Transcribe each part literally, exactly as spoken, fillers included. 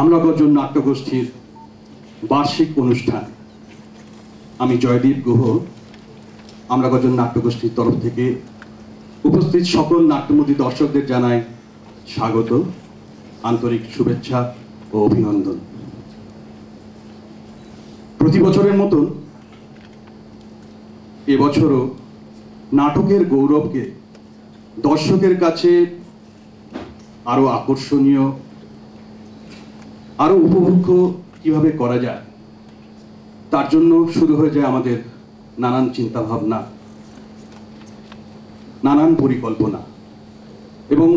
আমরা গজন নাট্যগোষ্ঠীর বার্ষিক অনুষ্ঠান। আমি জয়দীপ গুহ, আমরা গজন নাট্যগোষ্ঠীর তরফ থেকে উপস্থিত সকল নাট্যমোদী দর্শকদের জানাই স্বাগত, আন্তরিক শুভেচ্ছা ও অভিনন্দন। প্রতি বছরের মতন এবছরও নাটকের গৌরবকে দর্শকের কাছে আরো আকর্ষণীয়, আরো উপভোগ্য কিভাবে করা যায় তার জন্য শুরু হয়ে যায় আমাদের নানান চিন্তা ভাবনা, নানান পরিকল্পনা, এবং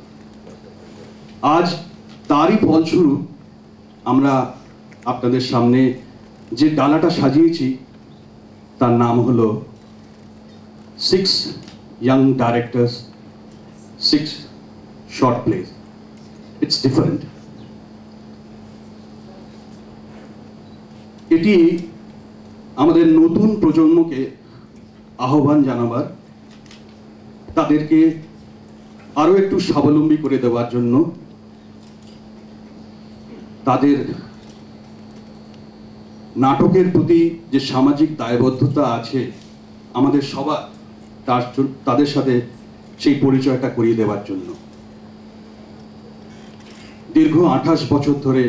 আজ তারই ফলস্বরূপ আমরা আপনাদের সামনে যে ডালাটা সাজিয়েছি তার নাম হলো six young directors, six short plays. It's different. এটি আমাদের নতুন প্রজন্মকে আহ্বান জানাবার, তাদেরকে আরো একটু স্বাবলম্বী করে দেওয়ার জন্য, তাদের নাটকের প্রতি যে সামাজিক দায়বদ্ধতা আছে আমাদের সবার, তার তাদের সাথে সেই পরিচয়টা করিয়ে দেওয়ার জন্য। দীর্ঘ আঠাশ বছর ধরে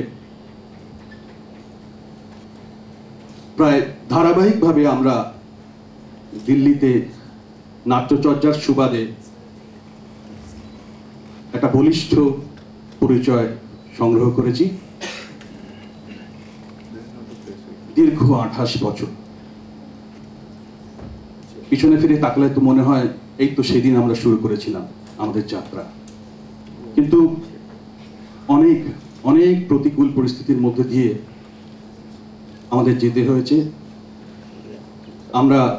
প্রায় ধারাবাহিকভাবে আমরা দিল্লিতে নাট্যচর্চার সুবাদে একটা বলিষ্ঠ পরিচয় সংগ্রহ করেছি। দীর্ঘ আঠাশ বছর পিছনে ফিরে তাকলে তো মনে হয় এই তো সেদিন আমরা শুরু করেছিলাম আমাদের যাত্রা, কিন্তু অনেক অনেক প্রতিকূল পরিস্থিতির মধ্যে দিয়ে আমাদের যেতে হয়েছে। আমরা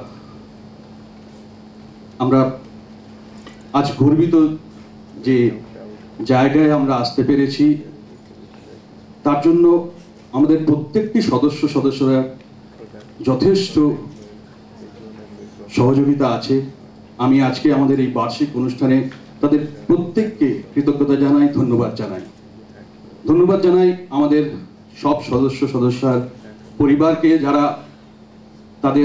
আমরা আজ গর্বিত যে জায়গায় আমরা আসতে পেরেছি, তার জন্য আমাদের প্রত্যেকটি সদস্য সদস্যরা যথেষ্ট সহযোগিতা আছে। আমি আজকে আমাদের এই বার্ষিক অনুষ্ঠানে তাদের প্রত্যেককে কৃতজ্ঞতা জানাই, ধন্যবাদ জানাই। ধন্যবাদ জানাই আমাদের সব সদস্য সদস্যার পরিবারকে, যারা তাদের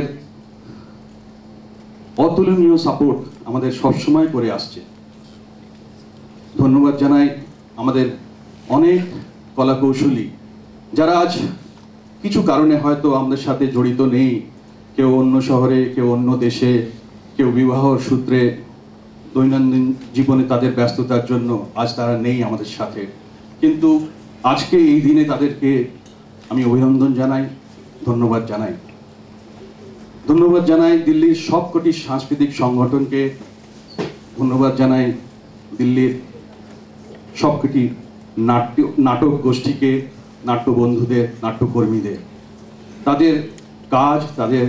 অতুলনীয় সাপোর্ট আমাদের সবসময় করে আসছে। ধন্যবাদ জানাই আমাদের অনেক কলাকৌশলী, যারা আজ কিছু কারণে হয়তো আমাদের সাথে জড়িত নেই, কেউ অন্য শহরে, কেউ অন্য দেশে, কেউ বিবাহর সূত্রে দৈনন্দিন জীবনে তাদের ব্যস্ততার জন্য আজ তারা নেই আমাদের সাথে, কিন্তু আজকে এই দিনে তাদেরকে আমি অভিনন্দন জানাই, ধন্যবাদ জানাই। ধন্যবাদ জানাই দিল্লির সবকটি সাংস্কৃতিক সংগঠনকে, ধন্যবাদ জানাই দিল্লির সবকটি নাট্য নাটক গোষ্ঠীকে, নাট্য বন্ধুদের, নাট্যকর্মীদের। তাদের কাজ, তাদের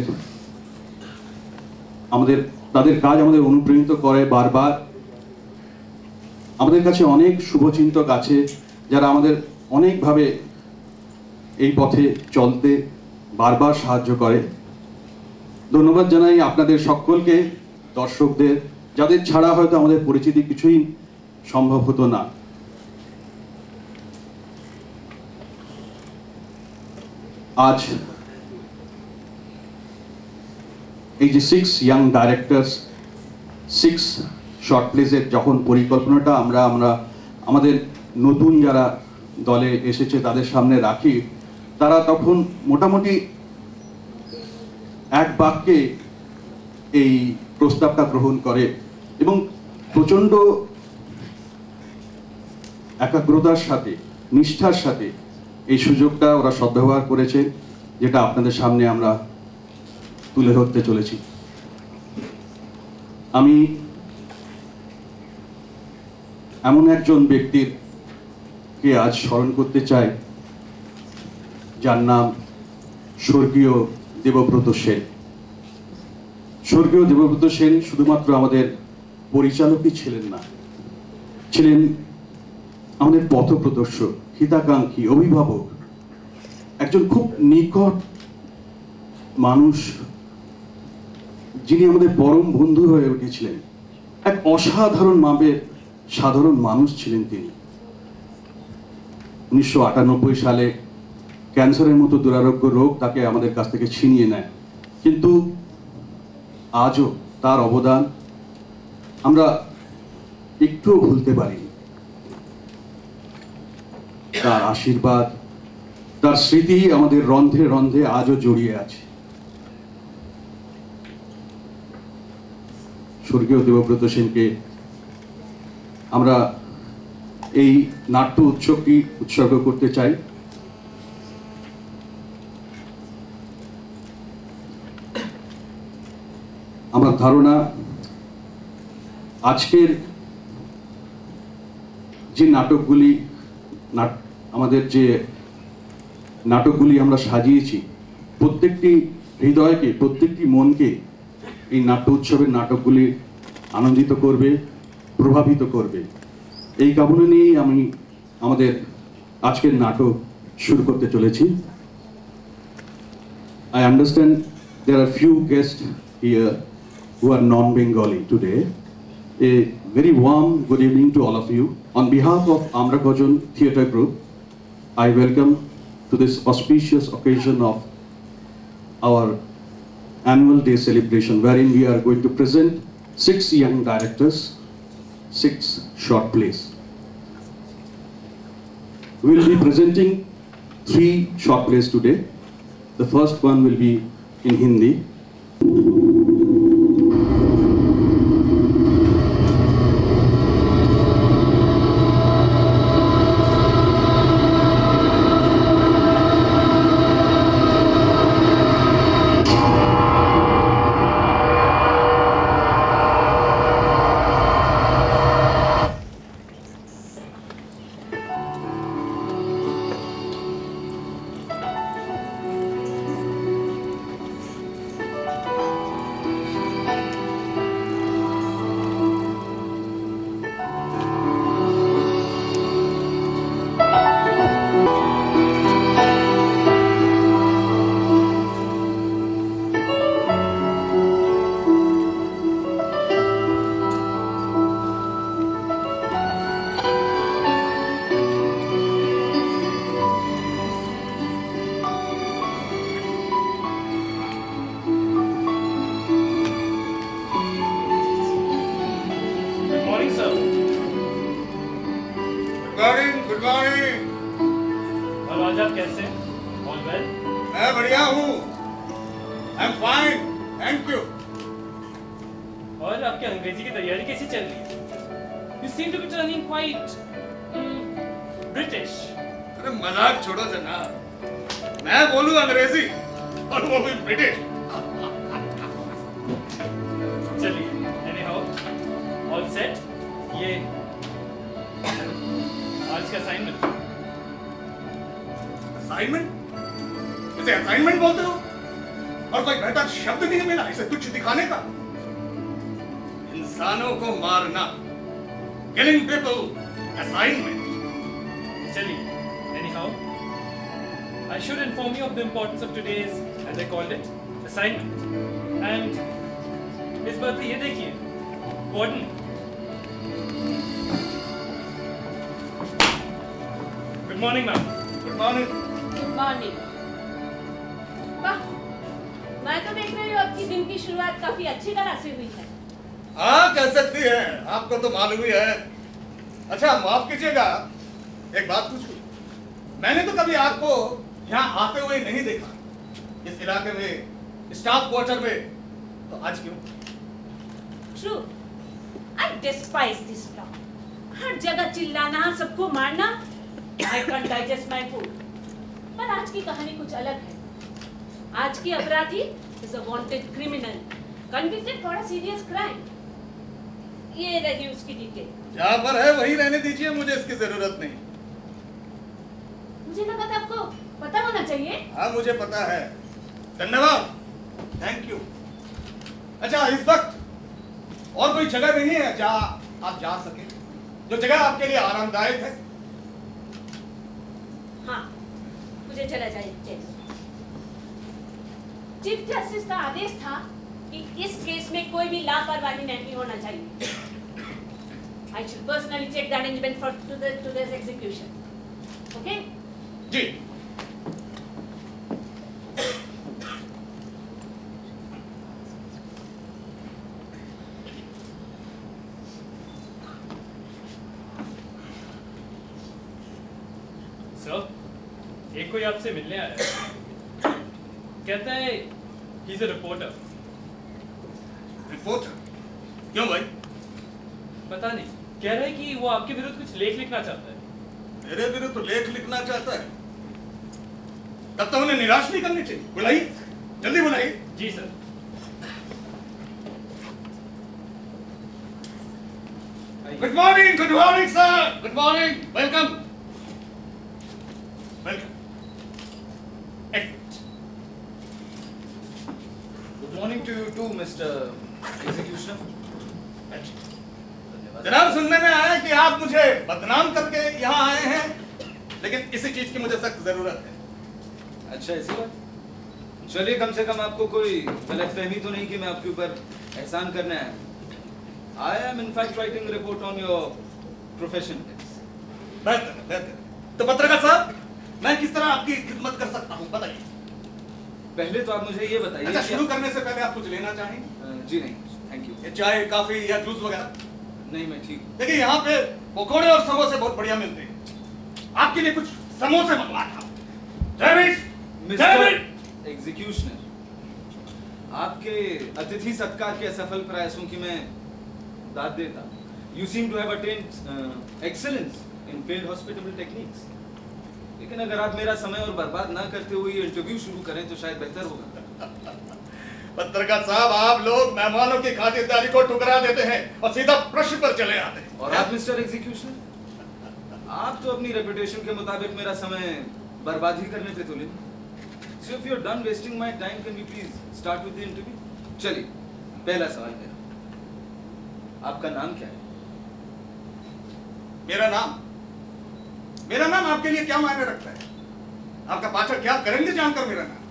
আমাদের তাদের কাজ আমাদের অনুপ্রাণিত করে বারবার। আমাদের কাছে অনেক শুভচিন্তক আছে যারা আমাদের অনেকভাবে এই পথে চলতে বারবার সাহায্য করে। ধন্যবাদ জানাই আপনাদের সকলকে, দর্শকদের, যাদের ছাড়া হয়তো আমাদের পরিচিতি কিছুই সম্ভব হতো না। আজ এই যে six young directors, six short প্লেসের যখন পরিকল্পনাটা আমরা আমরা আমাদের নতুন যারা দলে এসেছে তাদের সামনে রাখি, তারা তখন মোটামুটি এক বাক্যে এই প্রস্তাবটা গ্রহণ করে এবং প্রচণ্ড একাগ্রতার সাথে, নিষ্ঠার সাথে এই সুযোগটা ওরা সদ্ব্যবহার করেছে, যেটা আপনাদের সামনে আমরা তুলে ধরতে চলেছি। আমি এমন একজন ব্যক্তির কে আজ স্মরণ করতে চাই, যার নাম স্বর্গীয় দেবব্রত সেন। স্বর্গীয় দেবব্রত সেন শুধুমাত্র আমাদের পরিচালকই ছিলেন না, ছিলেন আমাদের পথপ্রদর্শক, হিতাকাঙ্ক্ষী, অভিভাবক, একজন খুব নিকট মানুষ, যিনি আমাদের পরম বন্ধু হয়ে উঠেছিলেন। এক অসাধারণ মাপের সাধারণ মানুষ ছিলেন তিনি। উনিশশো আটানব্বই সালে ক্যান্সারের মতো দুরারোগ্য রোগ তাকে আমাদের কাছ থেকে ছিনিয়ে নেয়, কিন্তু আজও তার অবদান আমরা একটুও ভুলতে পারিনি। তার আশীর্বাদ, তার স্মৃতি আমাদের রন্ধ্রে রন্ধ্রে আজও জড়িয়ে আছে। স্বর্গীয় দেবব্রত সেনকে আমরা এই নাট্য উৎসবটি উৎসর্গ করতে চাই। আমার ধারণা আজকের যে নাটকগুলি আমাদের যে নাটকগুলি আমরা সাজিয়েছি, প্রত্যেকটি হৃদয়কে, প্রত্যেকটি মনকে এই নাট্য উৎসবের নাটকগুলি আনন্দিত করবে, প্রভাবিত করবে। এই কামনা নিয়েই আমি আমাদের আজকের নাটক শুরু করতে চলেছি। I understand there are few guests here who are non-Bengali today. A very warm good evening to all of you. On behalf of Amra Kojon Theatre Group, I welcome to this auspicious occasion of our annual day celebration, wherein we are going to present six young directors, six short plays. We will be presenting three short plays today. The first one will be in Hindi. I should inform you of the importance of today's, as I called it, assignment. And Miss Bharti, ये देखिए, Warden. Good morning, ma'am. Good morning. Good morning. वाह, मैं तो देख रही हूँ आपकी दिन की शुरुआत काफी अच्छी तरह से हुई है। हाँ, कह सकती है। आपको तो मालूम ही है। अच्छा, माफ कीजिएगा, एक बात पूछूं? मैंने तो कभी आपको यहाँ आते हुए नहीं देखा, इस इलाके में, स्टाफ क्वार्टर में, तो आज क्यों? True. I despise this law. हर जगह चिल्लाना, सबको मारना. I can't digest my food. पर आज की कहानी कुछ अलग है. आज की अपराधी is a wanted criminal, convicted for a serious crime. ये रही उसकी डिटेल. जहाँ पर है वही रहने दीजिए, मुझे इसकी जरूरत नहीं. मुझे लगा था आपको पता होना चाहिए। हाँ, मुझे पता है। धन्यवाद, थैंक यू। अच्छा, इस वक्त और कोई जगह नहीं है जहाँ आप जा सके, जो जगह आपके लिए आरामदायक है? हाँ, मुझे चला जाइए। चीफ जस्टिस का आदेश था कि इस केस में कोई भी लापरवाही नहीं होना चाहिए। I should personally check the arrangement for today's execution. Okay? जी। सर, एक कोई आपसे मिलने आया है। कहता है he is a reporter. Reporter? क्यों भाई? पता नहीं, कह रहा है कि वो आपके विरुद्ध कुछ लेख लिखना चाहता है। मेरे विरुद्ध तो लेख लिखना चाहता है? तब तो उन्हें निराश नहीं करनी चाहिए। बुलाइए, जल्दी बुलाइए। जी sir. Good morning, good morning sir, good morning, welcome welcome. Good morning to you too, Mister Executioner. जनाब, सुनने में आया कि आप मुझे बदनाम करके यहाँ आए हैं, लेकिन इसी चीज की मुझे सख्त जरूरत है। अच्छा, ऐसी बात? चलिए, कम से कम आपको कोई गलतफहमी तो नहीं कि मैं आपके ऊपर एहसान करने आया। I am in fact writing a report on your profession. बेहतर बेहतर। तो पत्रकार साहब, मैं किस तरह आपकी खिदमत कर सकता हूँ, बताइए। पहले तो आप मुझे ये बताइए। अच्छा, कि शुरू आप- करने से पहले आप कुछ लेना चाहेंगे? अ, जी नहीं, थैंक यू। ये चाय, कॉफी या जूस वगैरह? नहीं, मैं ठीक हूँ। देखिए, यहाँ पे पकोड़े और समोसे बहुत बढ़िया मिलते हैं। आपके लिए कुछ समोसे मंगवाना था। जयवीर, मिस्टर एग्जीक्यूशनर, आपके अतिथि सत्कार के असफल प्रयासों की मैं दाद देता। You seem to have attained uh, excellence in field hospitable techniques. लेकिन अगर आप मेरा समय और बर्बाद ना करते हुए ये इंटरव्यू शुरू करें तो शायद बेहतर होगा। पत्रकार साहब, आप लोग मेहमानों की खातिरदारी को ठुकरा देते हैं और सीधा प्रश्न पर चले आते हैं। और आप मिस्टर एग्जीक्यूशनर, आप तो अपनी रेपुटेशन के मुताबिक मेरा समय बर्बाद ही करने पे तुले। So if you're done wasting my time, can we please start with the interview? चलिए, पहला सवाल मेरा, आपका नाम क्या है? मेरा नाम मेरा नाम आपके लिए क्या मायने रखता है? आपका पाठक क्या करेंगे जानकर मेरा नाम?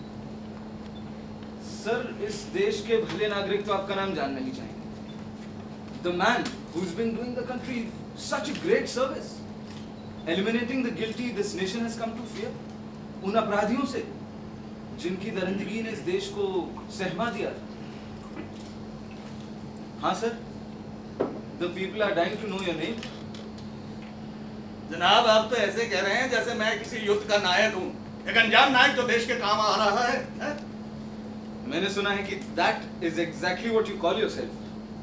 सर, इस देश के भले नागरिक तो आपका नाम जानना ही चाहेंगे। The man who's been doing the country such a great service, eliminating the guilty this nation has come to fear. उन अपराधियों से जिनकी दरिंदगी ने इस देश को सहमा दिया था। हाँ sir, the people are dying to know your name. जनाब, आप तो ऐसे कह रहे हैं जैसे मैं किसी युद्ध का नायक हूँ, एक अनजान नायक जो देश के काम आ रहा है, है? मैंने सुना है कि that is exactly what you call yourself.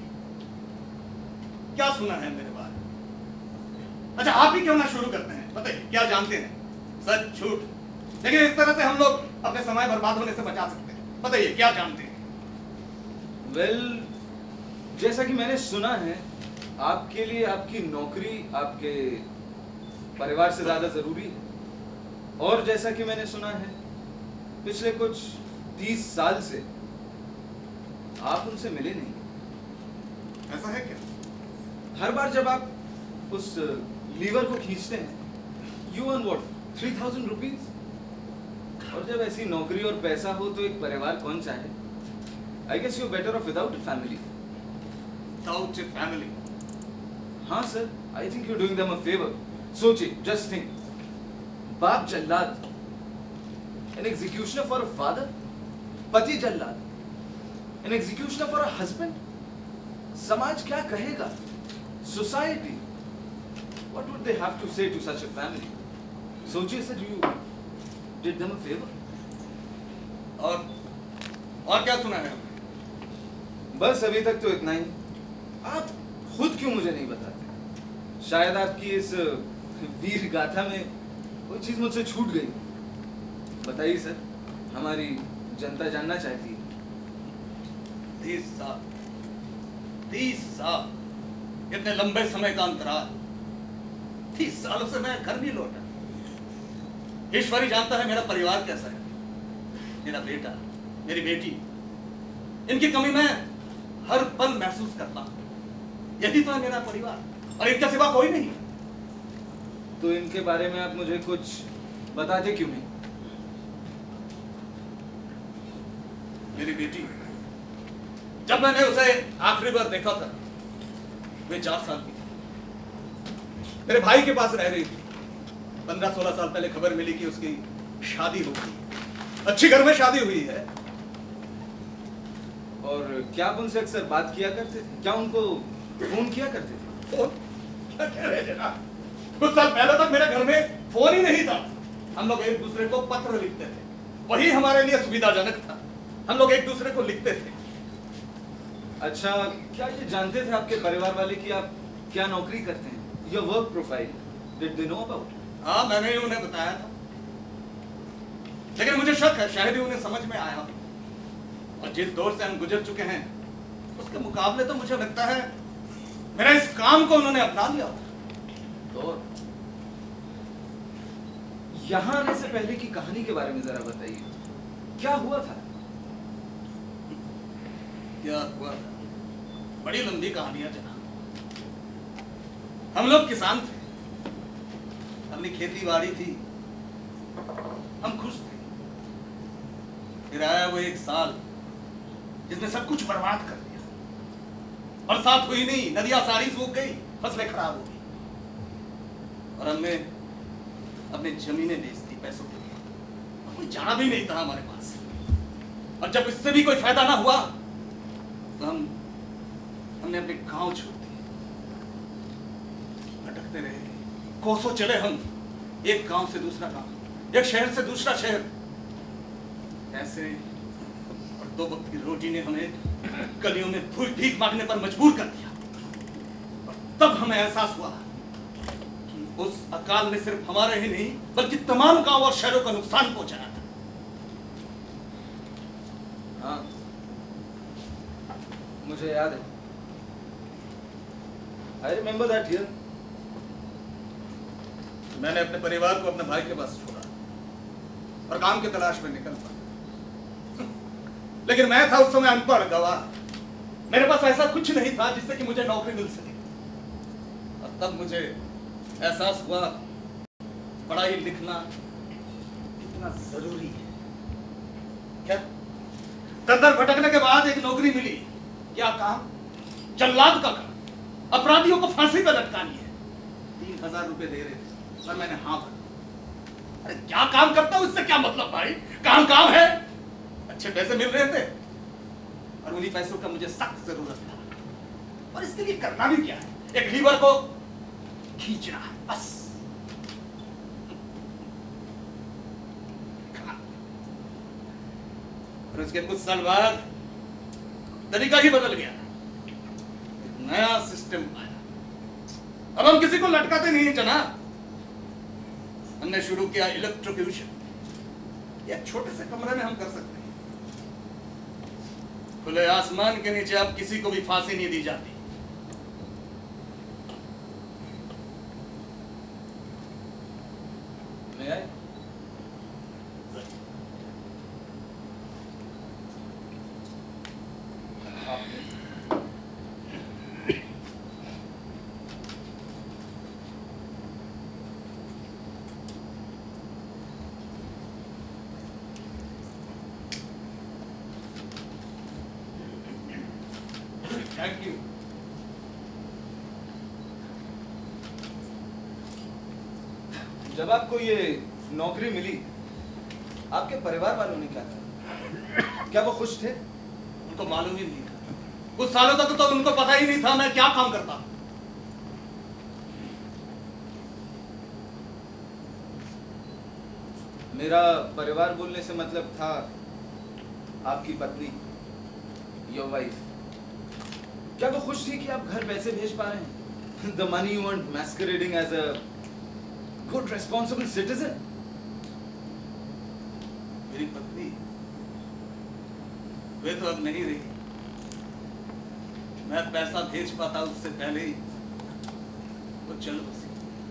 क्या सुना है मेरे बारे में? अच्छा, आप ही क्यों ना शुरू करते हैं, बताइए क्या जानते हैं? सच झूठ? देखिए, इस तरह से हम लोग अपने समय बर्बाद होने से बचा सकते हैं। बताइए क्या जानते हैं? वेल well, जैसा कि मैंने सुना है, आपके लिए आपकी नौकरी आपके परिवार से ज्यादा जरूरी है। और जैसा कि मैंने सुना है, पिछले कुछ तीस साल से आप उनसे मिले नहीं। ऐसा है क्या? हर बार जब आप उस लीवर को खींचते हैं, you earn what, three thousand rupees. और जब ऐसी नौकरी और पैसा हो तो एक परिवार कौन चाहे? I guess you better off without a family. Without a family? हाँ सर, I think you doing them a favour. सोचिए, जस्ट थिंक, बाप जल्लाद, an executioner for a father, पति जल्लाद, an executioner for a husband. समाज क्या कहेगा? Society, what would they have to say to such a family? सोचिए sir, you did them a favour. और और क्या सुना है? बस अभी तक तो इतना ही। आप खुद क्यों मुझे नहीं बताते? शायद आपकी इस वीर गाथा में कोई चीज मुझसे छूट गई। बताइए सर, हमारी जनता जानना चाहती है। तीस साल तीस साल इतने लंबे समय का अंतराल। तीस सालों से मैं घर नहीं लौटा। ईश्वर ही जानता है मेरा परिवार कैसा है। मेरा बेटा, मेरी बेटी, इनकी कमी मैं हर पल महसूस करता हूं। यही तो है मेरा परिवार, और इनके सिवा कोई नहीं। तो इनके बारे में आप मुझे कुछ बताते क्यों नहीं? मेरी बेटी, जब मैंने उसे आखिरी बार देखा था, वे चार साल की थी। मेरे भाई के पास रह रही थी। पंद्रह सोलह साल पहले खबर मिली कि उसकी शादी हो गई, अच्छी घर में शादी हुई है। और क्या आप उनसे अक्सर बात किया करते थे? क्या उनको फोन किया करते थे? फोन? क्या कह रहे हैं जनाब? कुछ साल पहले तक मेरे घर में फोन ही नहीं था। हम लोग एक दूसरे को पत्र लिखते थे, वही हमारे लिए सुविधाजनक था। हम लोग एक दूसरे को लिखते थे। अच्छा, क्या ये जानते थे आपके परिवार वाले कि आप क्या नौकरी करते हैं? Your work profile, did they know about? हाँ, मैंने ही उन्हें बताया था, लेकिन मुझे शक है शायद ही उन्हें समझ में आया। और जिस दौर से हम गुजर चुके हैं उसके मुकाबले तो मुझे लगता है मेरा इस काम को उन्होंने अपना लिया। तो यहाँ आने से पहले की कहानी के बारे में जरा बताइए, क्या हुआ था? क्या हुआ था? बड़ी लंबी कहानी है जनाब। हम लोग किसान थे, अपनी खेती बाड़ी थी, हम खुश थे। फिर आया वो एक साल जिसने सब कुछ बर्बाद कर दिया। बरसात हुई नहीं, नदियां सारी सूख गई, फसलें खराब हो गई और हमने अपनी जमीनें बेच दी पैसों के लिए। और कोई चारा भी नहीं था हमारे पास। और जब इससे भी कोई फायदा ना हुआ तो हम हमने अपने गांव छोड़ दिए, भटकते रहे। कोसों चले हम, एक गांव से दूसरा गांव, एक शहर से दूसरा शहर। ऐसे और दो वक्त की रोटी ने हमें गलियों में भीख मांगने पर मजबूर कर दिया। और तब हमें एहसास हुआ कि उस अकाल ने सिर्फ हमारे ही नहीं बल्कि तमाम गांव और शहरों का नुकसान पहुंचाया था। हाँ, मुझे याद है। I remember that year. मैंने अपने परिवार को अपने भाई के पास छोड़ा और काम की तलाश में निकल पड़ा। लेकिन मैं था उस समय अनपढ़ गवाह। मेरे पास ऐसा कुछ नहीं था जिससे कि मुझे नौकरी मिल सके। और तब मुझे एहसास हुआ पढ़ाई लिखना कितना जरूरी है। क्या दर भटकने के बाद एक नौकरी मिली। क्या काम? जल्लाद का काम। अपराधियों को फांसी पर लटकानी है। तीन हजार रुपए दे रहे थे और मैंने हाँ भरा। अरे क्या काम करता हूं इससे क्या मतलब भाई? काम काम है। अच्छे पैसे मिल रहे थे और उन्हीं पैसों का मुझे सख्त जरूरत था। और इसके लिए करना भी क्या है? एक लीवर को खींचना है बस। और उसके कुछ साल बाद तरीका ही बदल गया। नया सिस्टम आया। अब हम किसी को लटकाते नहीं है जनाब। हमने शुरू किया इलेक्ट्रोक्यूशन। एक छोटे से कमरे में हम कर सकते हैं। खुले आसमान के नीचे अब किसी को भी फांसी नहीं दी जाती। मैं आए? Thank you. जब आपको ये नौकरी मिली, आपके परिवार वालों ने क्या कहा? क्या वो खुश थे? उनको मालूम ही नहीं था। कुछ सालों तक तो उनको पता ही नहीं था मैं क्या काम करता। मेरा परिवार बोलने से मतलब था आपकी पत्नी, योर वाइफ। क्या वो खुश थी कि आप घर पैसे भेज पा रहे हैं? The money you earned masquerading as a good responsible citizen. मेरी पत्नी वे तो अब नहीं रही। मैं पैसा भेज पाता उससे पहले ही वो चल बसी।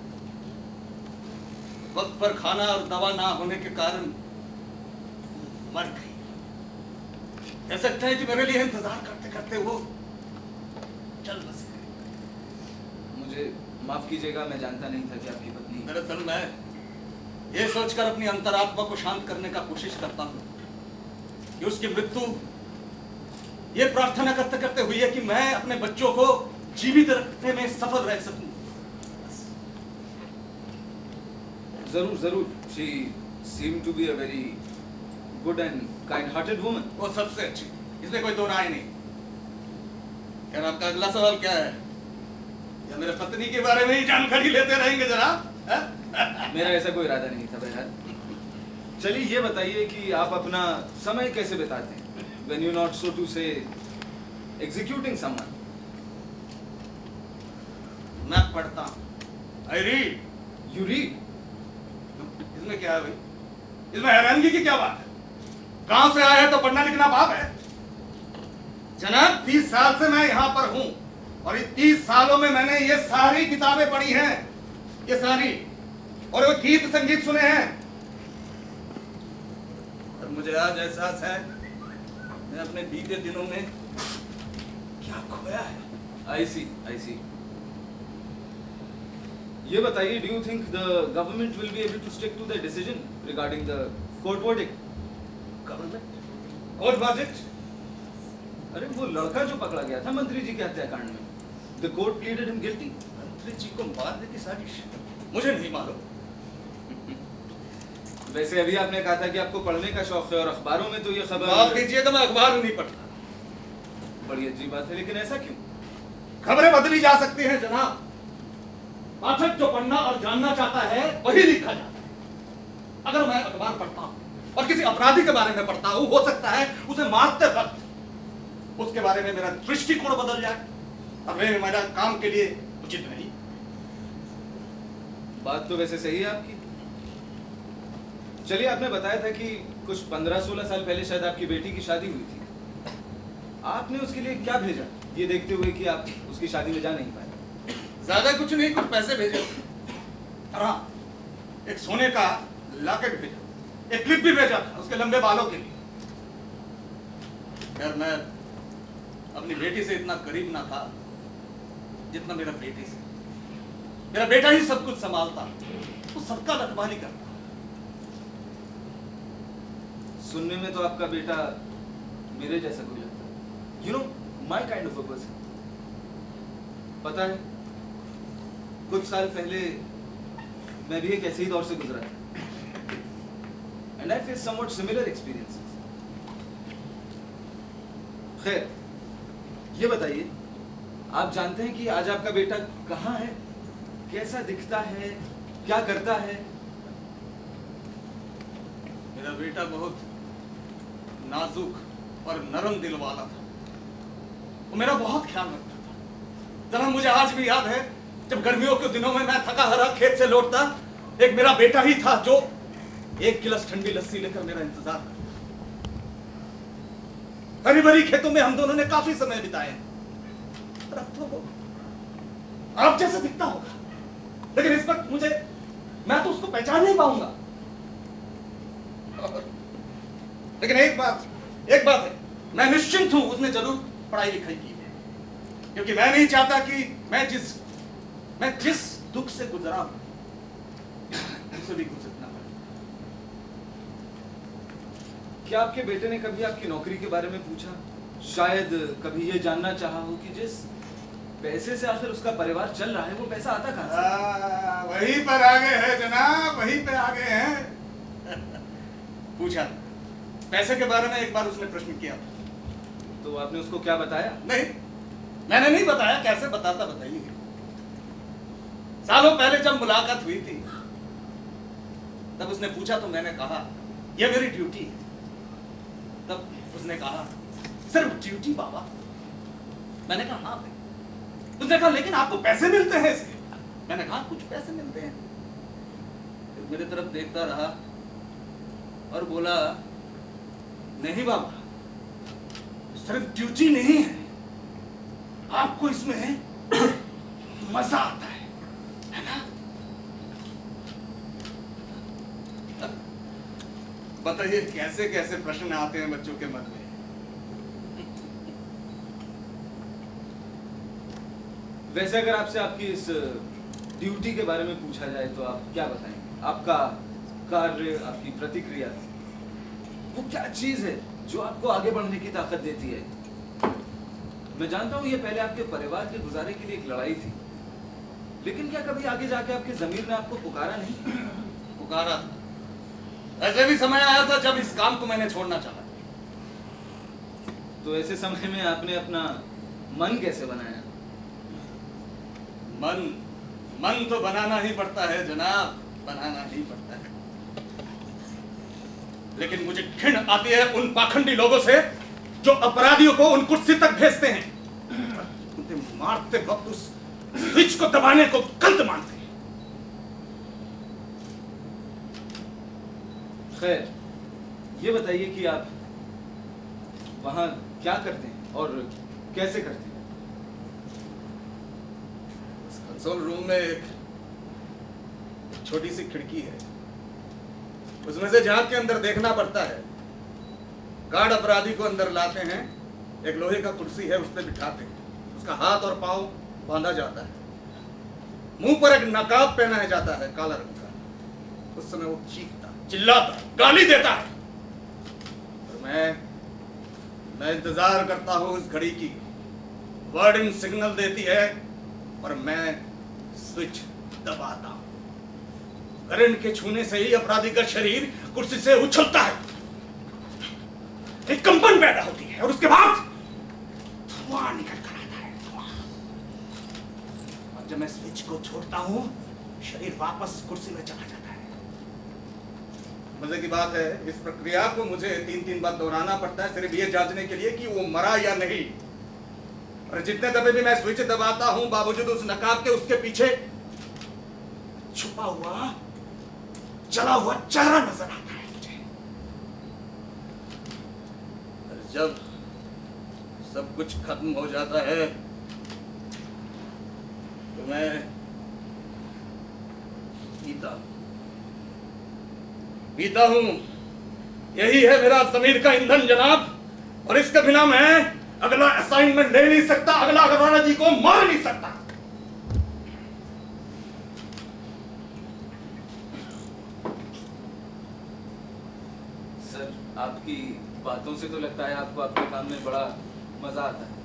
वक्त पर खाना और दवा ना होने के कारण मर गई। कह सकते हैं कि मेरे लिए इंतजार करते करते वो चल बसी। मुझे माफ कीजिएगा, मैं जानता नहीं था कि आपकी पत्नी। दरअसल मैं ये सोचकर अपनी अंतरात्मा को शांत करने का कोशिश करता हूँ कि उसकी मृत्यु ये प्रार्थना करते करते हुई है कि मैं अपने बच्चों को जीवित रखने में सफल रह सकूं। जरूर जरूर। She seem to be a very good and kind hearted woman. वो सबसे अच्छी, इसमें कोई दो राय नहीं। यार आपका अगला सवाल क्या है? या मेरे पत्नी के बारे में ही जानकारी लेते रहेंगे जनाब? मेरा ऐसा कोई इरादा नहीं था बहरहाल। चलिए ये बताइए कि आप अपना समय कैसे बिताते हैं? When you not so to say executing someone. मैं पढ़ता हूँ। I read. You read. इसमें क्या है भाई? इसमें हैरानगी की क्या बात है? गांव से आए हैं तो पढ़ना लिखना पाप है? जनाब तीस साल से मैं यहाँ पर हूँ और इस तीस सालों में मैंने ये सारी किताबें पढ़ी हैं, ये सारी, और वो गीत संगीत सुने हैं। और मुझे आज एहसास है मैं अपने बीते दिनों में क्या खोया है। I see, I see. ये बताइए, do you think the government will be able to stick to their decision regarding the court verdict? Government? Court verdict? अरे वो लड़का जो पकड़ा गया था मंत्री जी के हत्याकांड में, the court pleaded him guilty. मंत्री जी को मारने की साजिश? मुझे नहीं मालूम। वैसे अभी आपने कहा था कि आपको पढ़ने का शौक है और अखबारों में तो ये खबर। माफ कीजिएगा, मैं अखबार नहीं पढ़ता। बड़ी अजीब बात है, लेकिन ऐसा क्यों? खबरें बदली जा सकती हैं जनाब। पाठक जो पढ़ना और जानना चाहता है वही लिखा जाता है। अगर मैं अखबार पढ़ता हूं और किसी अपराधी के बारे में पढ़ता हूं, हो सकता है उसे मारते वक्त उसके बारे में मेरा दृष्टिकोण बदल जाए और वे मेरा काम के लिए उचित नहीं। बात तो वैसे सही है आपकी। चलिए, आपने बताया था कि कुछ पंद्रह सोलह साल पहले शायद आपकी बेटी की शादी हुई थी। आपने उसके लिए क्या भेजा, ये देखते हुए कि आप उसकी शादी में जा नहीं पाए? ज्यादा कुछ नहीं, कुछ पैसे भेजे और हाँ, एक सोने का लॉकेट भेजा, एक क्लिप भी भेजा था उसके लंबे बालों के लिए। यार मैं अपनी बेटी से इतना करीब ना था जितना मेरा बेटी से। मेरा बेटा ही सब कुछ संभालता, वो सबका रखवाली करता। सुनने में तो आपका बेटा मेरे जैसा कोई लगता है। You know, my kind of a person. पता है, कुछ साल पहले मैं भी एक ऐसे ही दौर से गुजरा था and I face somewhat similar experiences. खैर, ये बताइए, आप जानते हैं कि आज आपका बेटा कहाँ है, कैसा दिखता है, क्या करता है? मेरा बेटा बहुत नाजुक और नरम दिल वाला था। वो मेरा बहुत ख्याल रखता था। जरा मुझे आज भी याद है, जब गर्मियों के दिनों में मैं थका हरा खेत से लौटता, एक मेरा बेटा ही था जो एक गिलास ठंडी लस्सी लेकर मेरा इंतजार करता। हरी भरी खेतों में हम दोनों ने काफी समय बिताए। अब तो वो आप जैसा दिखता होगा, लेकिन इस वक्त मुझे, मैं तो उसको पहचान नहीं पाऊंगा। लेकिन एक बात एक बात है, मैं निश्चिंत हूं उसने जरूर पढ़ाई लिखाई की है, क्योंकि मैं नहीं चाहता कि मैं जिस मैं जिस दुख से गुजरा हूं उसे भी गुजरना पड़े। क्या आपके बेटे ने कभी आपकी नौकरी के बारे में पूछा? शायद कभी ये जानना चाहा हो कि जिस पैसे से आखिर उसका परिवार चल रहा है, वो पैसा आता कहां से? वहीं पर आ गए हैं जनाब, वहीं पे आ गए हैं। पूछा पैसे के बारे में, एक बार उसने प्रश्न किया। तो आपने उसको क्या बताया? नहीं, मैंने नहीं बताया। कैसे बताता, बताइए। सालों पहले जब मुलाकात हुई थी तब उसने पूछा तो मैंने कहा यह मेरी ड्यूटी है। तब उसने कहा सिर्फ ड्यूटी बाबा? मैंने कहा हाँ भाई। उसने कहा लेकिन आपको पैसे मिलते हैं इसके? मैंने कहा कुछ पैसे मिलते हैं। फिर मेरी तरफ देखता रहा और बोला नहीं बाबा, सिर्फ ड्यूटी नहीं है, आपको इसमें मजा आता है, है ना? बताइए कैसे कैसे प्रश्न आते हैं बच्चों के मन में। वैसे अगर आपसे आपकी इस ड्यूटी के बारे में पूछा जाए तो आप क्या बताएंगे? आपका कार्य, आपकी प्रतिक्रिया, वो क्या चीज है जो आपको आगे बढ़ने की ताकत देती है? मैं जानता हूं ये पहले आपके परिवार के गुजारे के लिए एक लड़ाई थी, लेकिन क्या कभी आगे जाके आपके जमीर ने आपको पुकारा नहीं? पुकारा था। ऐसे भी समय आया था जब इस काम को मैंने छोड़ना चाहा। तो ऐसे समय में आपने अपना मन कैसे बनाया? मन मन तो बनाना ही पड़ता है जनाब, बनाना ही पड़ता है। लेकिन मुझे घिन आती है उन पाखंडी लोगों से जो अपराधियों को उन कुर्सी तक भेजते हैं, उन्हें मारते वक्त उस स्विच को दबाने को गलत मानते हैं। खैर, ये बताइए कि आप वहां क्या करते हैं और कैसे करते हैं? कंसोल रूम में एक छोटी सी खिड़की है, उसमें से झांक के अंदर देखना पड़ता है। गार्ड अपराधी को अंदर लाते हैं, एक लोहे का कुर्सी है उस पर बिठाते हैं, उसका हाथ और पांव बांधा जाता है, मुंह पर एक नकाब पहनाया जाता है काला रंग का। उस समय वो चीखता, चिल्लाता, गाली देता है और मैं मैं इंतजार करता हूं उस घड़ी की। वार्डन सिग्नल देती है और मैं स्विच दबाता हूं। करंट के छूने से ही अपराधी का शरीर कुर्सी से उछलता है, एक कंपन पैदा होती है और उसके बाद धुआं निकल कर आता है, धुआं। और जब मैं स्विच को छोड़ता हूं, शरीर वापस कुर्सी में चला जाता है। मजे की बात है, इस प्रक्रिया को मुझे तीन तीन बार दोहराना पड़ता है, सिर्फ ये जांचने के लिए कि वो मरा या नहीं। और जितने दफे भी मैं स्विच दबाता हूं, बावजूद उस नकाब के उसके पीछे छुपा हुआ जला हुआ चेहरा नजर आता है मुझे। और जब सब कुछ खत्म हो जाता है तो मैं पीता पीता हूं। यही है मेरा ज़मीर का ईंधन जनाब, और इसके बिना मैं अगला असाइनमेंट ले नहीं सकता, अगला अपराधी को मार नहीं सकता। सर, आपकी बातों से तो लगता है आपको आपके काम में बड़ा मजा आता है।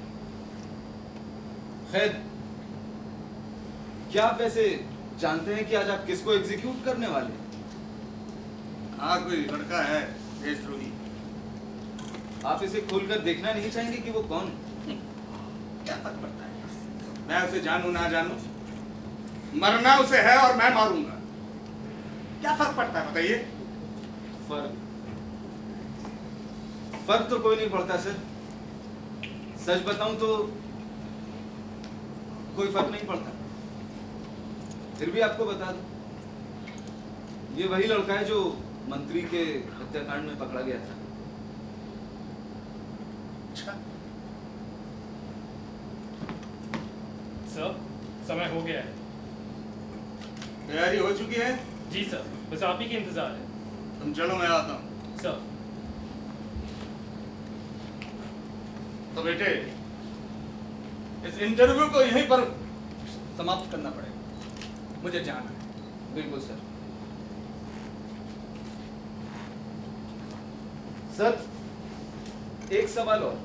खैर, क्या आप वैसे जानते हैं कि आज आप किसको एग्जीक्यूट करने वाले हैं? हाँ, कोई लड़का है देशद्रोही। आप इसे खोलकर देखना नहीं चाहेंगे कि वो कौन है? क्या फर्क पड़ता है, मैं उसे जानू ना जानू, मरना उसे है और मैं मारूंगा। क्या फर्क पड़ता है बताइए? फर्क फर्क तो कोई नहीं पड़ता सर। सच बताऊं तो कोई फर्क नहीं पड़ता। फिर भी आपको बता दूं, ये वही लड़का है जो मंत्री के हत्याकांड में पकड़ा गया था। अच्छा, सर, समय हो गया है। तैयारी हो चुकी है? जी सर, बस आप ही के इंतजार है। तुम चलो, मैं आता हूं। सर, तो बेटे, इस इंटरव्यू को यहीं पर समाप्त करना पड़ेगा, मुझे जाना है। बिल्कुल सर। सर, एक सवाल और।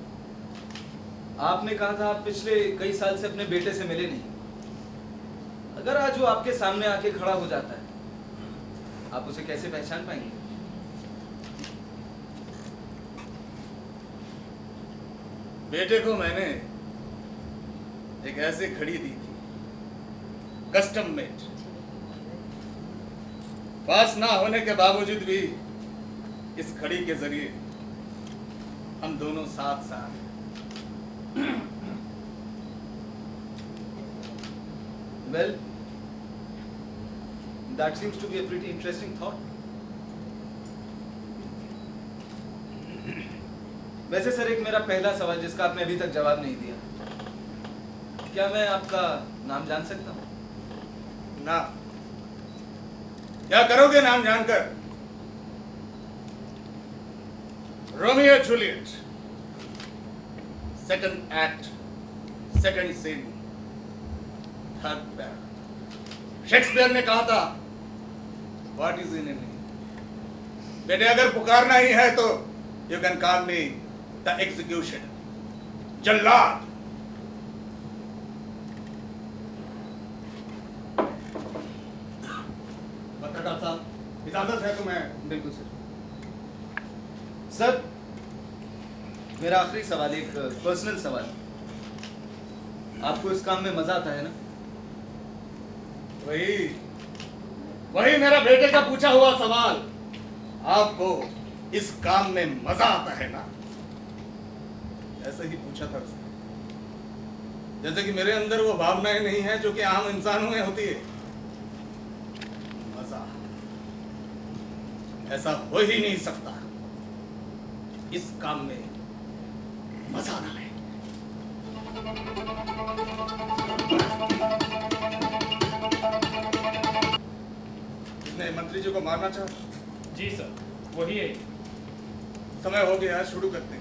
आपने कहा था आप पिछले कई साल से अपने बेटे से मिले नहीं। अगर आज वो आपके सामने आके खड़ा हो जाता है, आप उसे कैसे पहचान पाएंगे? बेटे को मैंने एक ऐसी घड़ी दी थी, कस्टम मेड। पास ना होने के बावजूद भी इस घड़ी के जरिए हम दोनों साथ साथ Well, that seems to be a pretty interesting thought. वैसे सर, एक मेरा पहला सवाल जिसका आपने अभी तक जवाब नहीं दिया, क्या मैं आपका नाम जान सकता हूँ? ना, क्या करोगे नाम जानकर? Romeo Juliet, second act, second scene, third para. Shakespeare ने कहा था, व्हाट इज इन मी? बेटे, अगर पुकारना ही है तो you can call me the execution, जल्लाद। पत्र इजाजत है तो मैं। बिल्कुल सर। सर मेरा आखिरी सवाल, एक पर्सनल सवाल, आपको इस काम में मजा आता है ना? वही वही मेरा बेटे का पूछा हुआ सवाल, आपको इस काम में मजा आता है ना? ऐसे ही पूछा था उसने, जैसे कि मेरे अंदर वो भावनाएं नहीं है जो कि आम इंसानों में होती है। मजा ऐसा हो ही नहीं सकता, इस काम में मजा ना है। इसने मंत्री जी को मारना चाहा। जी सर, वही है। समय हो गया, शुरू करते हैं।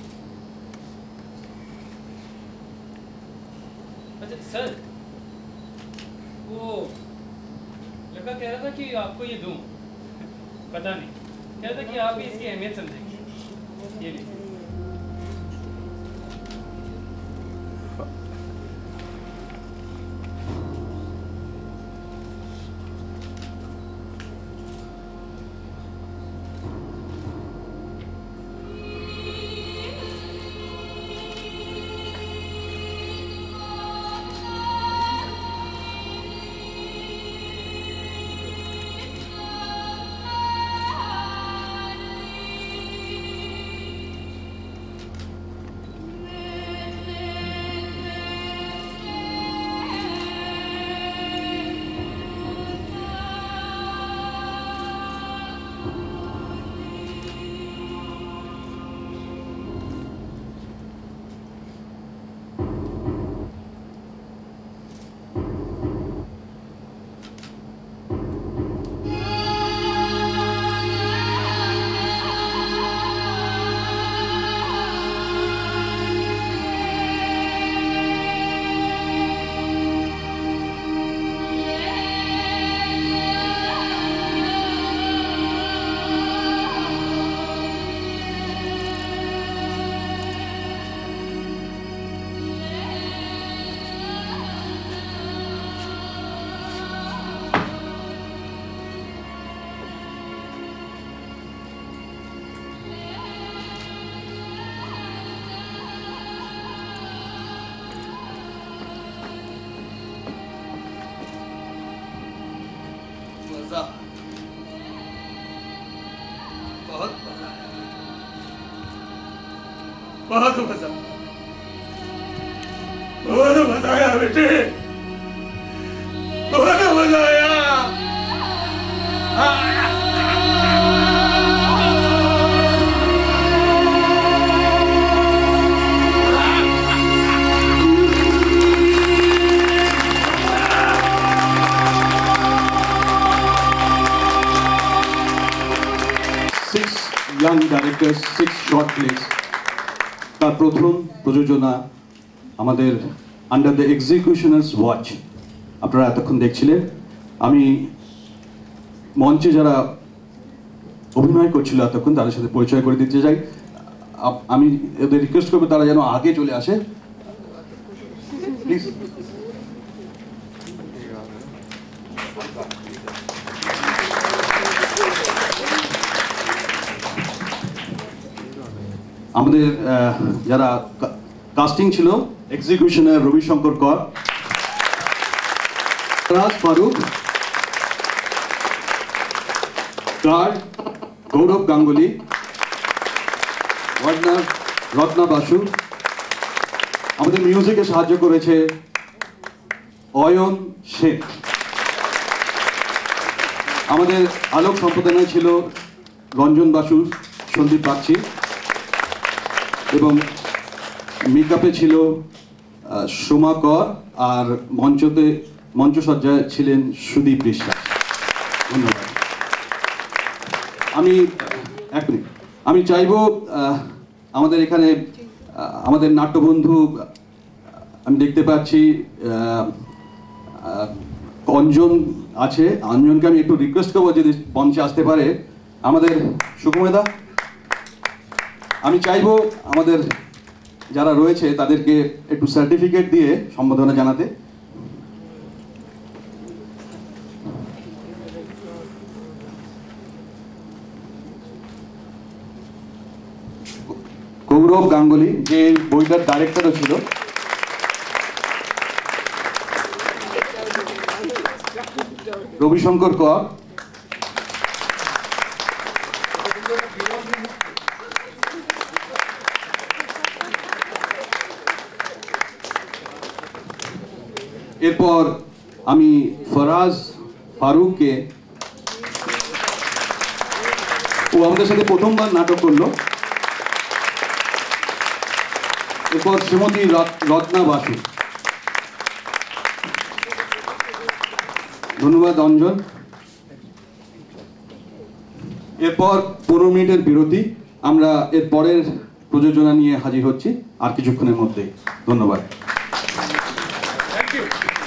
अच्छा सर, वो लड़का कह रहा था कि आपको ये दूं, पता नहीं, कह रहा था कि आप ही इसकी अहमियत समझेंगे। ये लीजिए। मजा, बहुत मजा आया, बहुत मजा, बहुत मजा आया बेटे, बहुत मजा आया। Young director six short plays তার প্রথম প্রযোজনা আমাদের আন্ডার দ্য এক্সিকিউশনার্স ওয়াচ আপনারা এতক্ষণ দেখছিলেন। আমি মঞ্চে যারা অভিনয় করছিল এতক্ষণ তাদের সাথে পরিচয় করে দিতে চাই। আমি এদের রিকোয়েস্ট করবো তারা যেন আগে চলে আসে প্লিজ। আমাদের যারা কাস্টিং ছিল, executioner Rabishankar Kar, Faraz Farooq, guard Gourav Ganguly, warden Ratna Basu. আমাদের মিউজিকে সাহায্য করেছে অয়ন শেখ। আমাদের আলোক সম্পাদনায় ছিল রঞ্জন বাসু, সন্দীপ বাগচি এবং মেকআপে ছিল সোমা কর আর মঞ্চতে মঞ্চসজ্জায় ছিলেন সুদীপ বিশ্বাস। ধন্যবাদ। আমি এক মিনিট আমি চাইব আমাদের এখানে আমাদের নাট্যবন্ধু আমি দেখতে পাচ্ছি অঞ্জন আছে, অঞ্জনকে আমি একটু রিকোয়েস্ট করবো যদি মঞ্চে আসতে পারে। আমাদের সুকুমারদা, আমি চাইবো আমাদের যারা রয়েছে তাদেরকে একটু সার্টিফিকেট দিয়ে সম্বোধনা জানাতে। গৌরব গাঙ্গুলি, যে বইটার ডাইরেক্টরও ছিল। রবিশঙ্কর কর, এরপর আমি ফরাজ ফারুককে, ও আমাদের সাথে প্রথমবার নাটক করলো। এরপর শ্রীমতী রত্না বাসু, ধন্যবাদ অঞ্জন। এরপর পনেরো মিনিটের বিরতি, আমরা এর পরের প্রযোজনা নিয়ে হাজির হচ্ছি আর কিছুক্ষণের মধ্যে। ধন্যবাদ। Thank you.